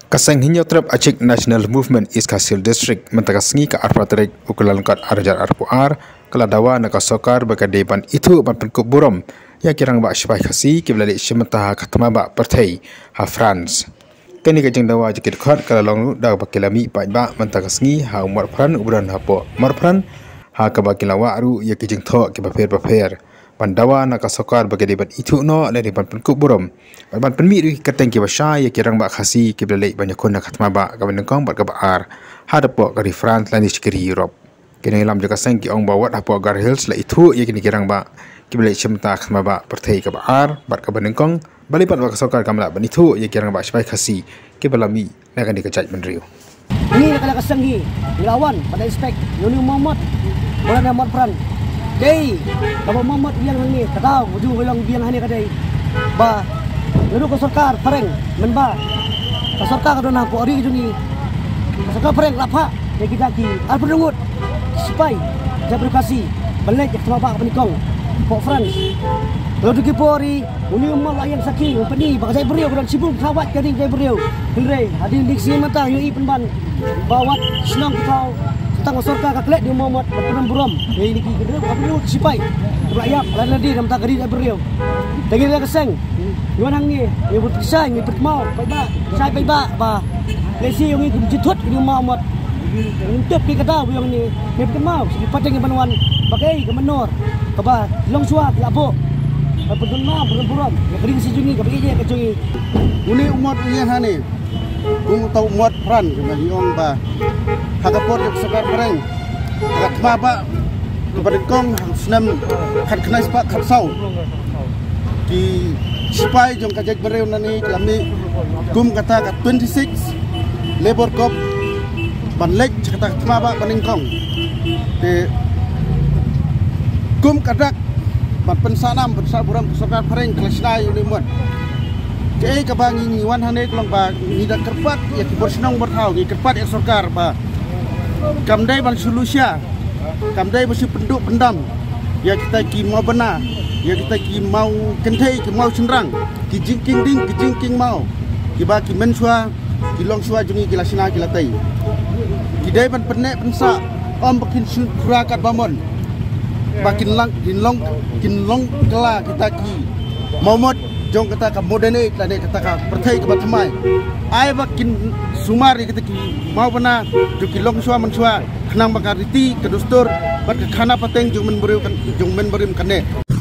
Kaseng hinyo trap Aceh National Movement East Kasil District mentakasngi ke arpatrek ukulalangkat arjar arpuar keladawa nakasokar bagadeban itu ban penkuk burom ya kirang bak sipai kasi kiblalik syementaha katmaba pertai ha France. Kini kajeng dawa jikit khot kalalong da bakilami ba mentakasngi ha umar pran ubran hapo marpran ha kabakilawa aru ya kijeng tho kibafer Pandawa nakasokar bagadeban itu no dari ban penkuk burom ban penmi ri kateng kibasha ya kirang bak khasi kiblalek banyakon nakatmaba kabanengkong bat kabar hadapo kari France lani sikiri Europe. Kini lam jaka seng ki ong bawat hapo Gar Hills la itu ya kini kirang bak kiblalek syemta katmaba pertai kabar bat kabanengkong balipat bak kasokar kamla ban itu ya kirang bak sipai khasi kibalami nakan dikajat menriu. Ini nak kasang hi lawan pada inspek Yuni Muhammad bola nama peran Day, kalau Muhammad biang ni, kata wujud bilang biang ni kadai, bah, lalu kesorkar pereng, menba, kesorkar kadona po ori juni, kesorkar pereng lapa, jadi kita ki, al penungut, sipai, jabri kasih, balik ke tempat penikong, po France, lalu kita ori, uni umar layan saking, peni, bak saya beriau, dan sibuk kawat jadi saya beriau, hingga, hadir diksi mata, yui penban, bawat senang kita. Tang sorka kaklek di Muhammad berperan buram ini ki gereu kabelu sipai rakyat ladi dalam tak gadi beriau daging dia keseng yuan hang ni dia berpisah ni bermau baik sai baik ba lesi yang ini jitut di Muhammad untuk di kata yang ni dia bermau di padang banuan pakai ke menor kaba long suat labo berperan buram ya kering si jungi kabagi dia kecungi uni umat yang hani kung tau muat peran bagi orang ba hakapot yang sekar pereng kat maba kepada kong senam kat kena sepak kat sau di sipai jong kajak bereu nani kami kum kata kat 26 labor cop ban lek kata maba baning kong de kum kadak ban pensanam bersaburam sekar pereng kelasna uni muat Jai kabangi ni wan hane kelong ba ni dak kerpat ya kibor senong bertau ni kerpat ya sorkar ba kamdai ban solusia kamdai mesti penduk pendam ya kita ki mau benar ya kita ki mau kentai ki mau cenderang ki jingking ding ki jingking mau ki ba ki mensua ki long sua jungi ki lasina ki latai ki dai ban penek pensa om bakin surakat bamon bakin lang kin long kala kita ki momot jong kata ka modene lane kata ka pertai ke batamai ai bakin sumari kita ki mau bana juki long sua mensua kenang bakariti ke dustur bat ke khana pateng jong men berim kane